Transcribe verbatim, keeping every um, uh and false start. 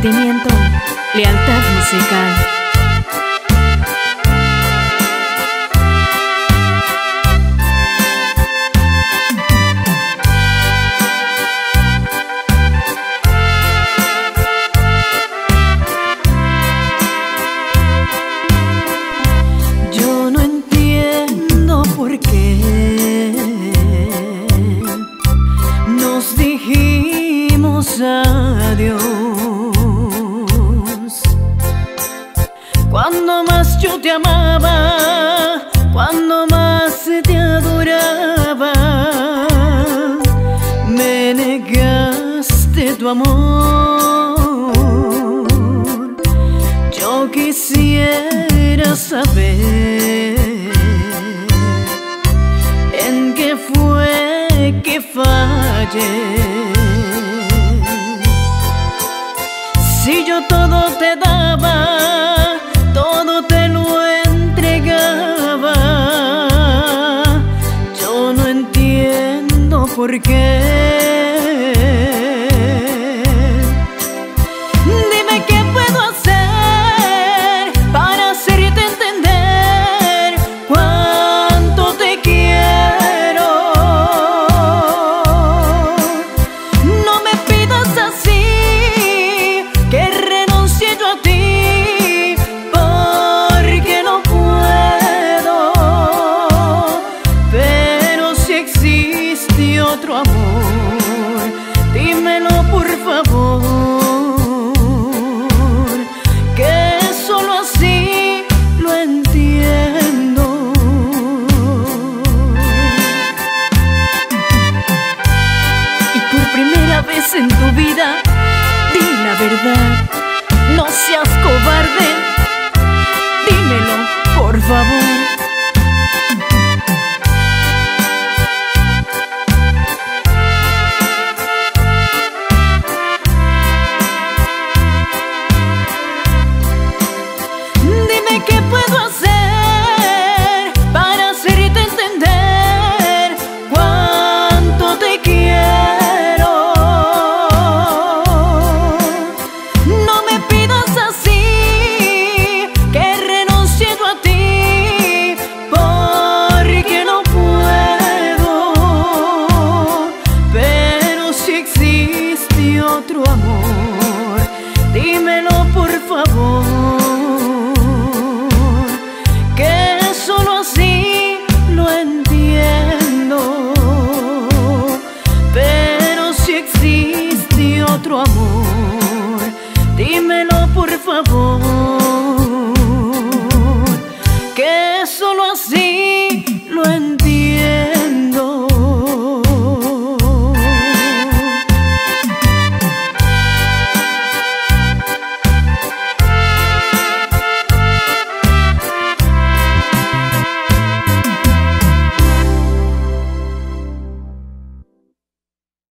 sentimiento, lealtad musical. Yo no entiendo por qué nos dijimos adiós cuando más yo te amaba, cuando más te adoraba. Me negaste tu amor. Yo quisiera saber en qué fue que fallé. Si yo todo te daba, todo te lo entregaba, yo no entiendo por qué. Dime qué puedo hacer para hacerte entender cuánto te quiero. No me pidas así que renuncie yo a ti, porque no puedo. Pero si existe otro amor, dímelo por favor, que solo así lo entiendo. Y por primera vez en tu vida, di la verdad, no seas cobarde, dímelo por favor. Dime qué puedo hacer para hacerte entender cuánto te quiero. No me pidas así que renuncie yo a ti, porque no puedo. Pero si existe otro amor, dímelo por favor, que solo así lo entiendo. Pero si existe otro amor, dímelo por favor.